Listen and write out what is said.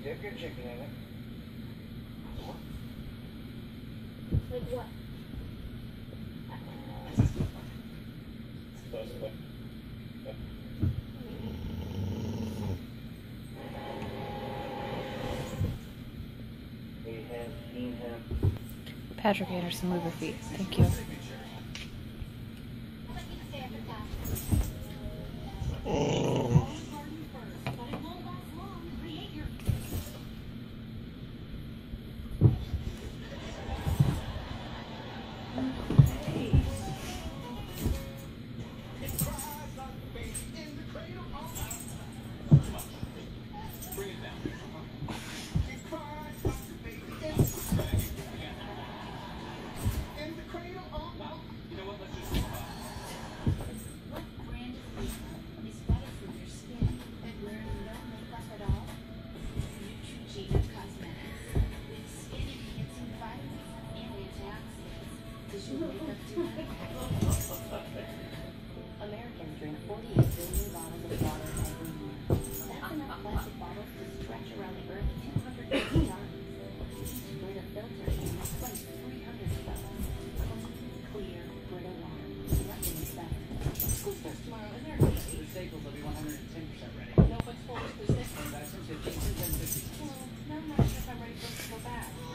Dip your chicken in it. Like what? Supposedly. Patrick Anderson, move your feet. Thank you. Americans drink 48 billion bottles of water every year. That's enough plastic bottles to stretch around the earth 200 million times. Brita filter can replace 300 of those. Clear, Brita water. Nothing is better. School starts tomorrow, and they're ready. The staples will be 110% ready. Notebooks, folders, 360. Investments, 15, 10, 50. Well, now I'm not sure if I'm ready for it to go back.